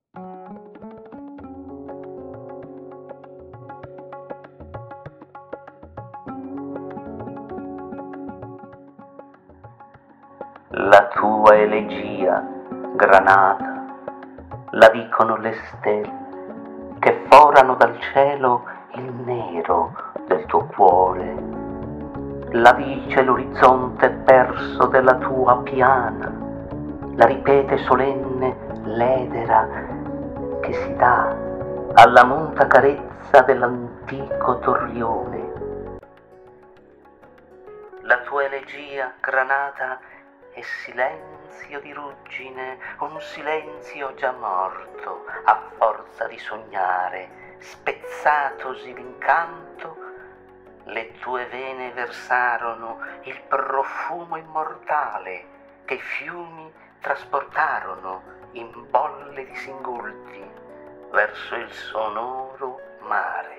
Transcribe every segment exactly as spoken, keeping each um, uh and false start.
La tua elegia, Granata, la dicono le stelle che forano dal cielo il nero del tuo cuore. La dice l'orizzonte perso della tua piana, la ripete solenne l'edera che si dà alla muta carezza dell'antico torrione. La tua elegia, Granata, è silenzio di ruggine, un silenzio già morto, a forza di sognare, spezzatosi l'incanto, le tue vene versarono il profumo immortale che i fiumi trasportarono in bolle di singulti verso il sonoro mare.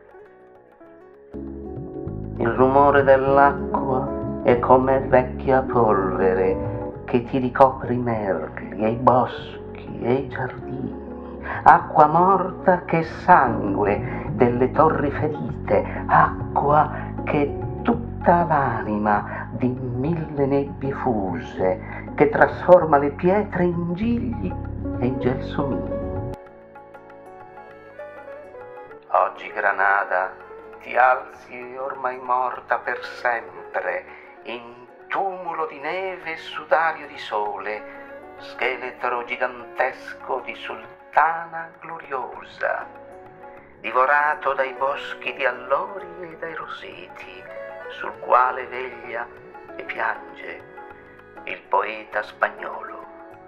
Il rumore dell'acqua è come vecchia polvere che ti ricopre i merli e i boschi e i giardini, acqua morta che è sangue delle torri ferite, acqua che è tutta l'anima di mille nebbie fuse, che trasforma le pietre in gigli e in gelsomini. Oggi, Granada, ti alzi ormai morta per sempre, in tumulo di neve e sudario di sole, scheletro gigantesco di sultana gloriosa, divorato dai boschi di allori e dai roseti, sul quale veglia e piange il poeta spagnolo.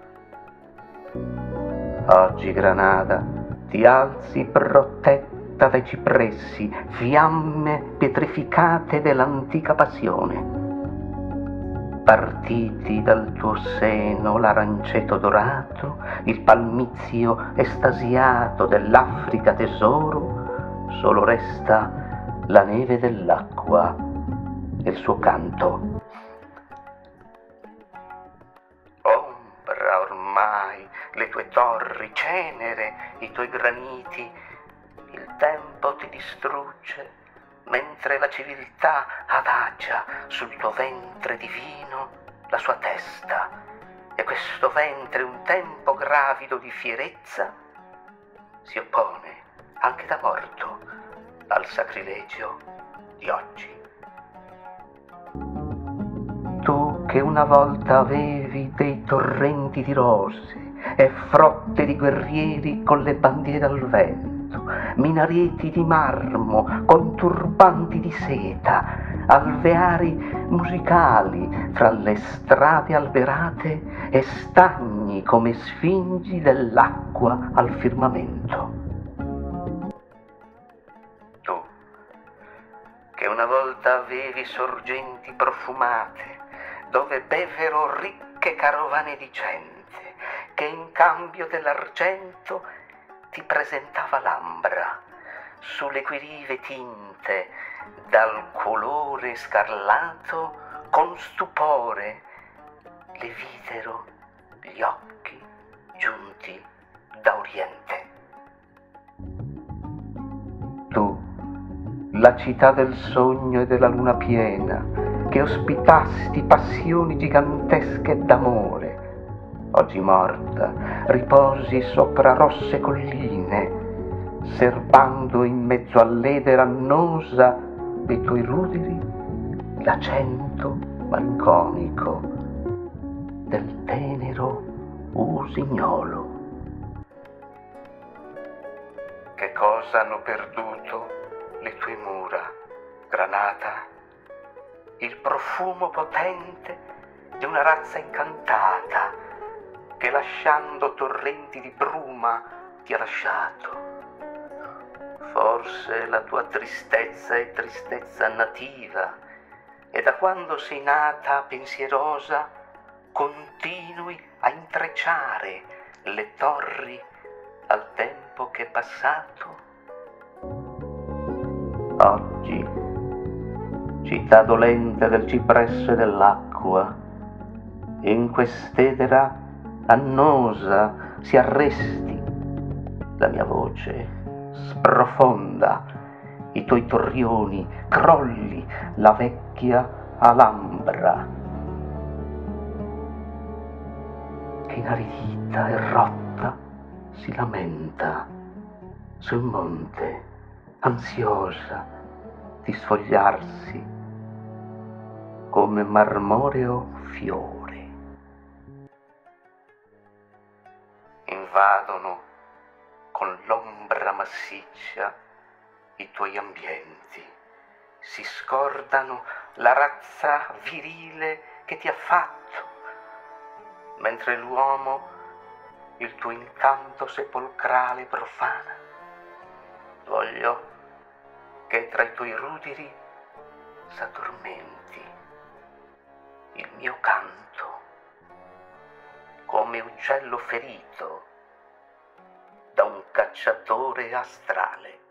Oggi, Granada, ti alzi protetta dai cipressi, fiamme pietrificate dell'antica passione. Partiti dal tuo seno l'aranciato dorato, il palmizio estasiato dell'Africa tesoro, solo resta la neve dell'acqua e il suo canto. Ombra ormai le tue torri, cenere i tuoi graniti, il tempo ti distrugge, mentre la civiltà adagia sul tuo ventre divino la sua testa, e questo ventre, un tempo gravido di fierezza, si oppone anche da morto al sacrilegio di oggi. Tu che una volta avevi dei torrenti di rose e frotte di guerrieri con le bandiere al vento, minareti di marmo con turbanti di seta, alveari musicali fra le strade alberate e stagni come sfingi dell'acqua al firmamento. Tu, che una volta avevi sorgenti profumate, dove bevero ricche carovane di gente, che in cambio dell'argento ti presentava l'ambra, sulle cui rive tinte dal colore scarlato, con stupore le videro gli occhi giunti da oriente. Tu, la città del sogno e della luna piena, che ospitasti passioni gigantesche d'amore, oggi morta, riposi sopra rosse colline, serbando in mezzo all'edera annosa dei tuoi ruderi l'accento malinconico del tenero usignolo. Che cosa hanno perduto le tue mura, Granata? Il profumo potente di una razza incantata che, lasciando torrenti di bruma, ti ha lasciato. Forse la tua tristezza è tristezza nativa, e da quando sei nata pensierosa continui a intrecciare le torri al tempo che è passato. Oggi, città dolente del cipresso e dell'acqua, in quest'edera annosa si arresti la mia voce sprofonda, i tuoi torrioni, crolli la vecchia Alhambra, che inaridita e rotta si lamenta sul monte, ansiosa di sfogliarsi come marmoreo fiore. Invadono con l'ombra massiccia i tuoi ambienti, si scordano la razza virile che ti ha fatto, mentre l'uomo il tuo incanto sepolcrale profana. Voglio che tra i tuoi ruderi s'addormenti il mio canto, come uccello ferito da un cacciatore astrale.